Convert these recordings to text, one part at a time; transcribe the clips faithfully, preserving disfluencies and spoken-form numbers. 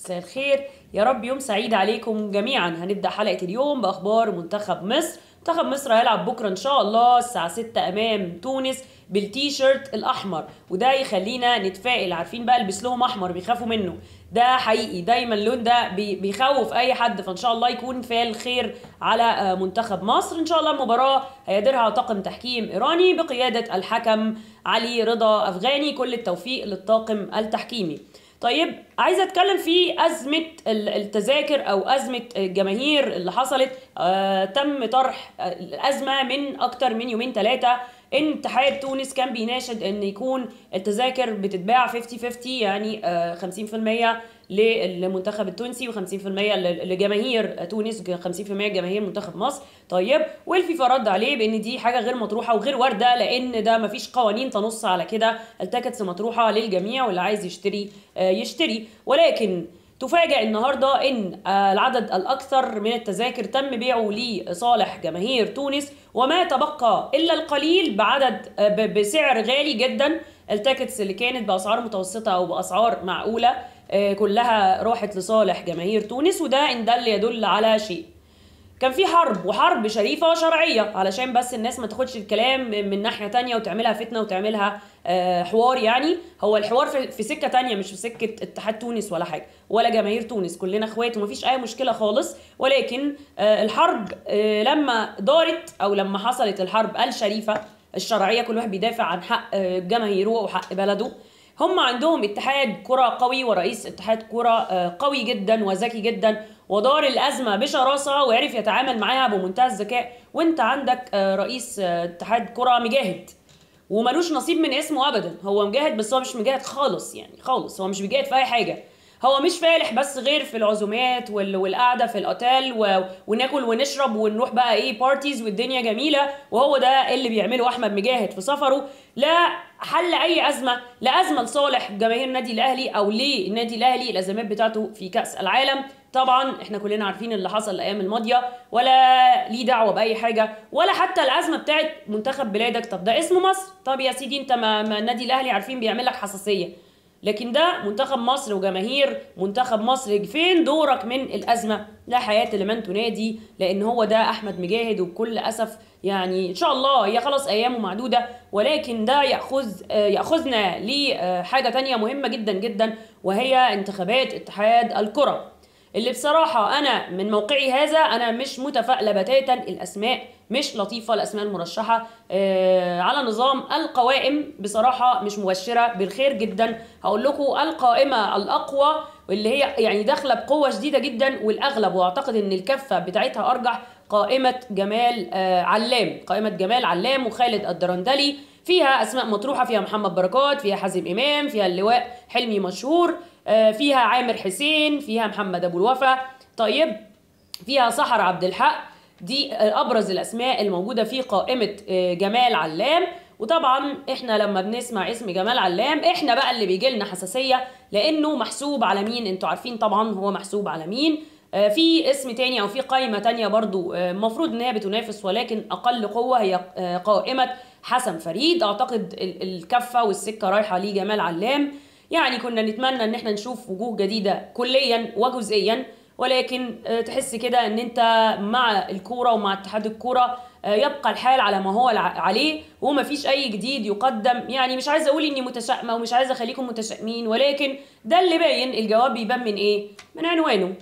مساء الخير، يا رب يوم سعيد عليكم جميعا. هنبدأ حلقة اليوم بأخبار منتخب مصر. منتخب مصر هيلعب بكرة إن شاء الله الساعة ستة أمام تونس بالتيشيرت الأحمر، وده يخلينا نتفائل. عارفين بقى البس لهم أحمر بيخافوا منه، ده حقيقي دايما اللون ده بي- بيخوف أي حد، فإن شاء الله يكون فال خير على آه، منتخب مصر. إن شاء الله المباراة هيديرها طاقم تحكيم إيراني بقيادة الحكم علي رضا أفغاني. كل التوفيق للطاقم التحكيمي. طيب، عايزه اتكلم في ازمه ال- التذاكر او ازمه الجماهير اللي حصلت. آه تم طرح آه، الازمه من اكتر من يومين ثلاثه. ان اتحاد تونس كان بيناشد ان يكون التذاكر بتتباع خمسين خمسين، يعني آه خمسين في المية للمنتخب التونسي و50% لجماهير تونس، خمسين في المية جماهير منتخب مصر. طيب، والفيفا رد عليه بان دي حاجه غير مطروحه وغير وارده، لان ده مفيش قوانين تنص على كده. التيكتس مطروحه للجميع، واللي عايز يشتري آه، يشتري. ولكن تفاجأ النهارده ان آه، العدد الاكثر من التذاكر تم بيعه لصالح جماهير تونس، وما تبقى الا القليل بعدد آه، ب- بسعر غالي جدا. التيكتس اللي كانت باسعار متوسطه او باسعار معقوله آه، كلها راحت لصالح جماهير تونس، وده ان دل يدل على شيء. كان في حرب، وحرب شريفة وشرعية، علشان بس الناس ما تاخدش الكلام من ناحية تانية وتعملها فتنة وتعملها آه، حوار. يعني هو الحوار في في سكة تانية، مش في سكة اتحاد تونس ولا حاجة ولا جماهير تونس، كلنا اخوات ومفيش اي مشكلة خالص. ولكن آه، الحرب آه، لما دارت او لما حصلت الحرب الشريفة الشرعية، كل واحد بيدافع عن حق آه، جماهيره وحق بلده. هم عندهم اتحاد كرة قوي ورئيس اتحاد كرة آه، قوي جدا وذكي جدا، ودار الأزمة بشراسة وعرف يتعامل معاها بمنتهى الذكاء. وانت عندك آه، رئيس آه، اتحاد كرة مجاهد، وملوش نصيب من اسمه ابدا. هو مجاهد، بس هو مش مجاهد خالص، يعني خالص هو مش بيجاهد في اي حاجه. هو مش فالح بس غير في العزومات وال- والقعده في الاوتيل و... وناكل ونشرب ونروح بقى ايه بارتيز والدنيا جميله. وهو ده اللي بيعمله احمد مجاهد في سفره. لا حل اي ازمه، لا ازمه لصالح جماهير النادي الاهلي او للنادي الاهلي الازمات بتاعته في كاس العالم. طبعا احنا كلنا عارفين اللي حصل الايام الماضيه، ولا ليه دعوه باي حاجه، ولا حتى الازمه بتاعت منتخب بلادك. طب ده اسمه مصر، طب يا سيدي انت ما, ما النادي الاهلي عارفين بيعمل لك حساسيه، لكن ده منتخب مصر وجماهير منتخب مصر. فين دورك من الازمه؟ لا حياه لمن تنادي، لان هو ده احمد مجاهد. وبكل اسف يعني ان شاء الله هي خلاص ايامه معدوده، ولكن ده ياخذ آه، ياخذنا لحاجه تانية مهمه جدا جدا، وهي انتخابات اتحاد الكره، اللي بصراحة أنا من موقعي هذا أنا مش متفائلة بتاتا. الأسماء مش لطيفة، الأسماء المرشحة آه على نظام القوائم بصراحة مش مبشرة بالخير جدا. هقول لكم القائمة الأقوى واللي هي يعني داخلة بقوة شديدة جدا والأغلب، وأعتقد إن الكفة بتاعتها أرجح، قائمة جمال آه علام. قائمة جمال علام وخالد الدرندلي، فيها أسماء مطروحة، فيها محمد بركات، فيها حازم إمام، فيها اللواء حلمي مشهور، آه، فيها عامر حسين، فيها محمد ابو الوفا. طيب، فيها سحر عبد الحق. دي آه، ابرز الاسماء الموجوده في قائمه آه، جمال علام. وطبعا احنا لما بنسمع اسم جمال علام احنا بقى اللي بيجي لنا حساسيه، لانه محسوب على مين؟ انتوا عارفين طبعا هو محسوب على مين. آه، في اسم تاني او في قائمه تانيه برضو المفروض ان هي بتنافس ولكن اقل قوه، هي آه، قائمه حسن فريد. اعتقد ال- الكفه والسكه رايحه لجمال علام. يعني كنا نتمنى ان احنا نشوف وجوه جديدة كليا وجزئيا، ولكن آه، تحس كده ان انت مع الكورة ومع اتحاد الكورة آه، يبقى الحال على ما هو الع- عليه، وما فيش اي جديد يقدم. يعني مش عايزه اقول اني متشائمه ومش عايزه اخليكم متشائمين، ولكن ده اللي باين. الجواب بيبان من ايه؟ من عنوانه.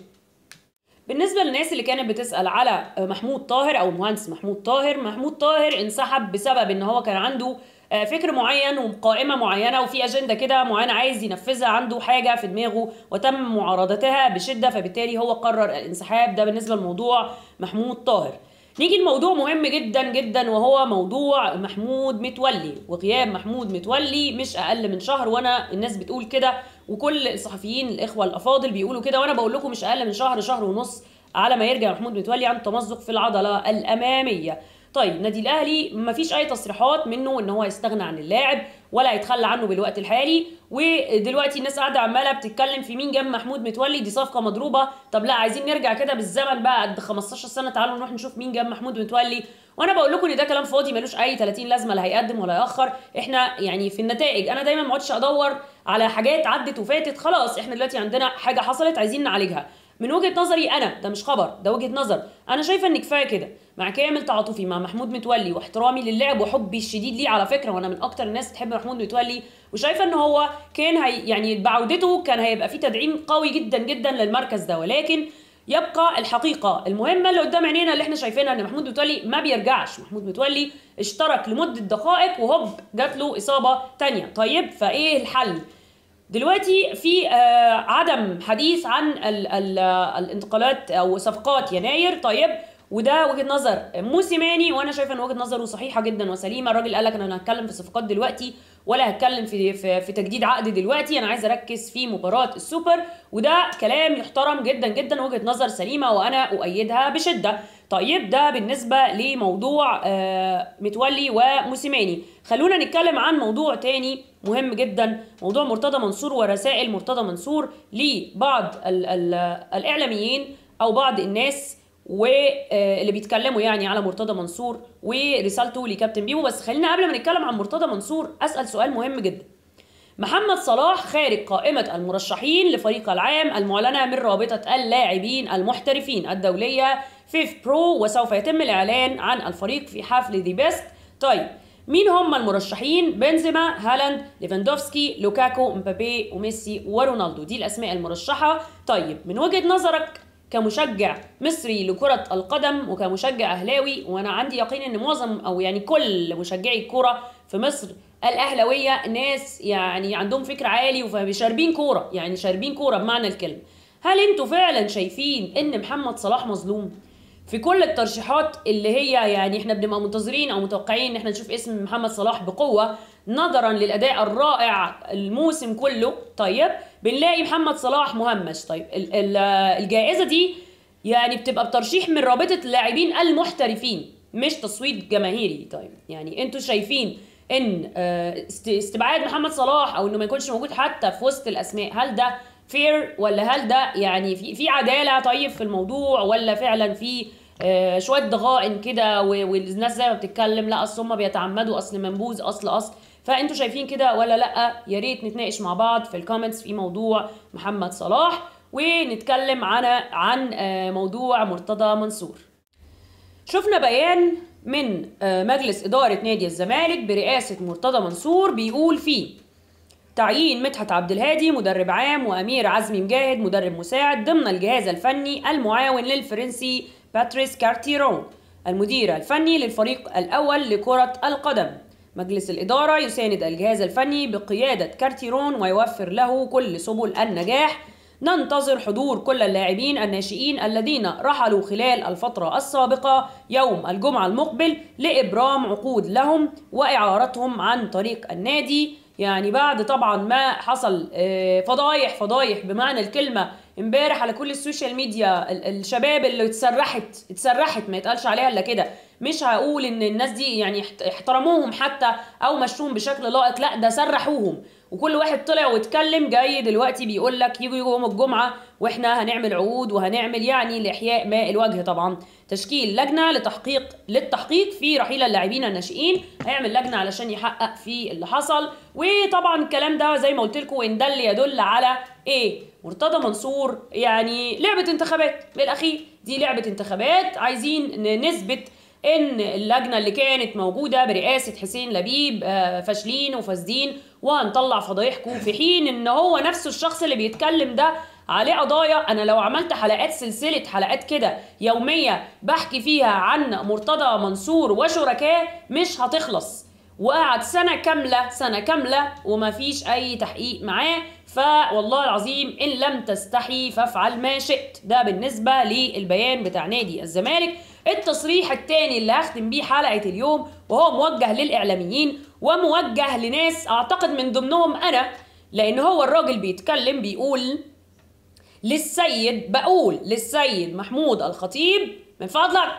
بالنسبة للناس اللي كانت بتسأل على محمود طاهر أو المهندس محمود طاهر، محمود طاهر انسحب بسبب إن هو كان عنده آه، فكر معين وقائمة معينة وفي أجندة كده معينة عايز ينفذها، عنده حاجة في دماغه وتم معارضتها بشدة، فبالتالي هو قرر الانسحاب. ده بالنسبة لموضوع محمود طاهر. نيجي لموضوع مهم جدا جدا، وهو موضوع محمود متولي وغياب محمود متولي مش أقل من شهر. وأنا الناس بتقول كده، وكل الصحفيين الإخوة الأفاضل بيقولوا كده، وأنا بقول لكم مش أقل من شهر، شهر ونص، على ما يرجع محمود متولي عن تمزق في العضلة الأمامية. طيب، نادي الأهلي مفيش أي تصريحات منه إن هو يستغنى عن اللاعب، ولا هيتخلى عنه بالوقت الحالي. ودلوقتي الناس قاعده عماله بتتكلم في مين جاب محمود متولي، دي صفقه مضروبه. طب لا، عايزين نرجع كده بالزمن بقى قد خمستاشر سنه، تعالوا نروح نشوف مين جاب محمود متولي. وانا بقول لكم ان ده كلام فاضي ملوش اي تلاتين لازمه، لا هيقدم ولا ياخر. احنا يعني في النتائج انا دايما ما اقعدش ادور على حاجات عدت وفاتت، خلاص احنا دلوقتي عندنا حاجه حصلت عايزين نعالجها. من وجهه نظري انا، ده مش خبر، ده وجهه نظر، انا شايفه ان كفايه كده. مع كامل تعاطفي مع محمود متولي واحترامي للعب وحبي الشديد ليه على فكره، وانا من اكتر الناس تحب محمود متولي، وشايفه ان هو كان هي يعني بعودته كان هيبقى فيه تدعيم قوي جدا جدا للمركز ده. ولكن يبقى الحقيقه المهمه اللي قدام عينينا اللي احنا شايفينها ان محمود متولي ما بيرجعش. محمود متولي اشترك لمده دقائق وهوب جات له اصابه ثانيه. طيب فايه الحل؟ دلوقتي في آه عدم حديث عن ال ال الانتقالات او صفقات يناير. طيب وده وجهه نظر موسيماني، وانا شايفه ان وجهه نظره صحيحه جدا وسليمه. الراجل قال لك انا هتكلم في صفقات دلوقتي ولا هتكلم في, في في تجديد عقد دلوقتي، انا عايز اركز في مباراه السوبر، وده كلام يحترم جدا جدا، وجهه نظر سليمه وانا اؤيدها بشده. طيب ده بالنسبه لموضوع آه متولي وموسيماني. خلونا نتكلم عن موضوع تاني مهم جدا، موضوع مرتضى منصور ورسائل مرتضى منصور لبعض ال ال الاعلاميين او بعض الناس واللي بيتكلموا يعني على مرتضى منصور ورسالته لكابتن بيبو. بس خلينا قبل ما نتكلم عن مرتضى منصور اسال سؤال مهم جدا. محمد صلاح خارج قائمة المرشحين لفريق العام المعلنة من رابطة اللاعبين المحترفين الدولية فيف برو، وسوف يتم الإعلان عن الفريق في حفل ذا بيست. طيب مين هم المرشحين؟ بنزيما، هالاند، ليفاندوفسكي، لوكاكو، مبابي وميسي ورونالدو، دي الأسماء المرشحة. طيب من وجهة نظرك كمشجع مصري لكرة القدم وكمشجع أهلاوي، وأنا عندي يقين إن معظم أو يعني كل مشجعي الكرة في مصر الأهلاوية ناس يعني عندهم فكر عالي وشاربين كورة، يعني شاربين كورة بمعنى الكلمة. هل انتوا فعلا شايفين إن محمد صلاح مظلوم؟ في كل الترشيحات اللي هي يعني احنا بنبقى منتظرين او متوقعين ان احنا نشوف اسم محمد صلاح بقوة نظرا للأداء الرائع الموسم كله، طيب بنلاقي محمد صلاح مهمش. طيب الجائزة دي يعني بتبقى بترشيح من رابطة اللاعبين المحترفين مش تصويت جماهيري. طيب يعني انتوا شايفين ان استبعاد محمد صلاح او انه ما يكونش موجود حتى في وسط الاسماء، هل ده فير ولا هل ده يعني في في عدالة طيب في الموضوع، ولا فعلا في آه شويه ضغائن كده والناس زي ما بتتكلم لا اصل هم بيتعمدوا اصل منبوذ اصل اصل؟ فانتوا شايفين كده ولا لا؟ يا ريت نتناقش مع بعض في الكومنتس في موضوع محمد صلاح، ونتكلم عن عن آه موضوع مرتضى منصور. شفنا بيان من آه مجلس اداره نادي الزمالك برئاسه مرتضى منصور بيقول فيه تعيين مدحت عبد الهادي مدرب عام وامير عزمي مجاهد مدرب مساعد ضمن الجهاز الفني المعاون للفرنسي باتريس كارتيرون المدير الفني للفريق الأول لكرة القدم. مجلس الإدارة يساند الجهاز الفني بقيادة كارتيرون ويوفر له كل سبل النجاح. ننتظر حضور كل اللاعبين الناشئين الذين رحلوا خلال الفترة السابقة يوم الجمعة المقبل لإبرام عقود لهم وإعارتهم عن طريق النادي. يعني بعد طبعا ما حصل فضايح فضايح بمعنى الكلمة امبارح على كل السوشيال ميديا، الشباب اللي اتسرحت اتسرحت ما يتقالش عليها الا كده، مش هقول ان الناس دي يعني احترموهم حتى او مشوهم بشكل لائق، لا ده سرحوهم، وكل واحد طلع واتكلم جاي دلوقتي بيقول لك يجوا يجوا يوم الجمعه واحنا هنعمل عقود وهنعمل يعني لاحياء ماء الوجه. طبعا تشكيل لجنه لتحقيق للتحقيق في رحيل اللاعبين الناشئين، هيعمل لجنه علشان يحقق في اللي حصل. وطبعا الكلام ده زي ما قلت لكم ان دل يدل على ايه؟ مرتضى منصور يعني لعبه انتخابات، بالاخير دي لعبه انتخابات، عايزين نثبت ان اللجنه اللي كانت موجوده برئاسه حسين لبيب فاشلين وفاسدين وهنطلع فضايحكم، في حين ان هو نفسه الشخص اللي بيتكلم ده عليه قضايا. انا لو عملت حلقات سلسله حلقات كده يوميه بحكي فيها عن مرتضى منصور وشركاه مش هتخلص، وقعد سنه كامله سنه كامله وما فيش اي تحقيق معاه. فوالله العظيم ان لم تستحي فافعل ما شئت. ده بالنسبه للبيان بتاع نادي الزمالك. التصريح الثاني اللي هختم بيه حلقه اليوم وهو موجه للاعلاميين وموجه لناس اعتقد من ضمنهم انا، لان هو الراجل بيتكلم بيقول للسيد بقول للسيد محمود الخطيب من فضلك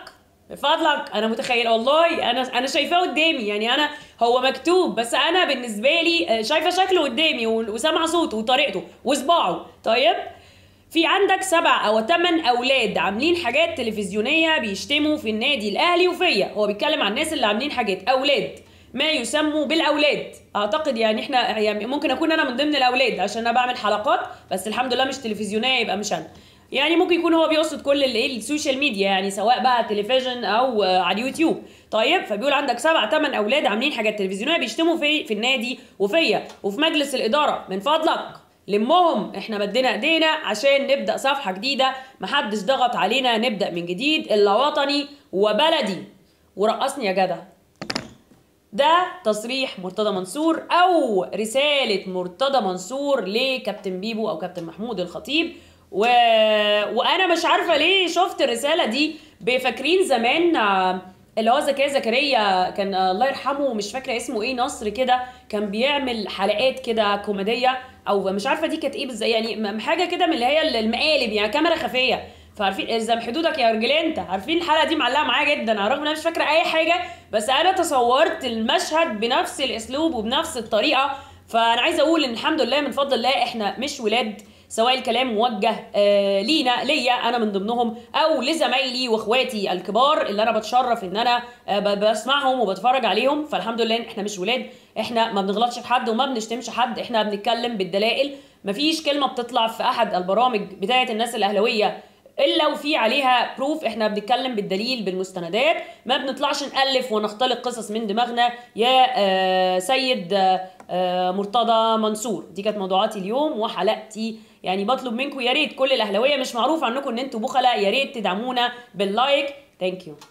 فضلك انا متخيله والله، انا انا شايفاه قدامي، يعني انا هو مكتوب بس انا بالنسبه لي شايفه شكله قدامي وسامعه صوته وطريقته وصباعه. طيب، في عندك سبع او ثمان اولاد عاملين حاجات تلفزيونيه بيشتموا في النادي الاهلي وفيا. هو بيتكلم عن الناس اللي عاملين حاجات، اولاد ما يسموا بالاولاد. اعتقد يعني احنا يعني ممكن اكون انا من ضمن الاولاد عشان انا بعمل حلقات، بس الحمد لله مش تلفزيونيه يبقى مش انا. يعني ممكن يكون هو بيقصد كل الايه السوشيال ميديا، يعني سواء بقى تلفزيون او على اليوتيوب. طيب، فبيقول عندك سبع ثمان اولاد عاملين حاجات تلفزيونيه بيشتموا في في النادي وفيا وفي مجلس الاداره. من فضلك لمهم، احنا مدينا ايدينا عشان نبدا صفحه جديده، محدش ضغط علينا نبدا من جديد الا وطني وبلدي. ورقصني يا جدع. ده تصريح مرتضى منصور او رساله مرتضى منصور لكابتن بيبو او كابتن محمود الخطيب. و... وانا مش عارفه ليه شفت الرساله دي. بفاكرين زمان اللي هو زكريا زكريا كان الله يرحمه، مش فاكره اسمه ايه، نصر كده، كان بيعمل حلقات كده كوميديه، او مش عارفه دي كانت ايه بالظبط، يعني حاجه كده من اللي هي المقالب، يعني كاميرا خفيه. فعارفين الزم حدودك يا رجل انت، عارفين الحلقه دي معلقه معايا جدا، على الرغم ان انا مش فاكره اي حاجه، بس انا تصورت المشهد بنفس الاسلوب وبنفس الطريقه. فانا عايزه اقول ان الحمد لله من فضل الله احنا مش ولاد، سواء الكلام موجه آه لينا ليا انا من ضمنهم، او لزمايلي واخواتي الكبار اللي انا بتشرف ان انا آه بسمعهم وبتفرج عليهم. فالحمد لله احنا مش ولاد، احنا ما بنغلطش في حد وما بنشتمش حد، احنا بنتكلم بالدلائل. مفيش كلمه بتطلع في احد البرامج بتاعه الناس الاهلاويه الا وفي عليها بروف، احنا بنتكلم بالدليل بالمستندات، ما بنطلعش نالف ونختلق قصص من دماغنا يا آه سيد آه مرتضى منصور. دي كانت موضوعاتي اليوم وحلقتي. يعني بطلب منكم يا ريت كل الاهلاويه، مش معروف عنكم ان انتوا بخلاء، يا ريت تدعمونا باللايك. ثانك يو.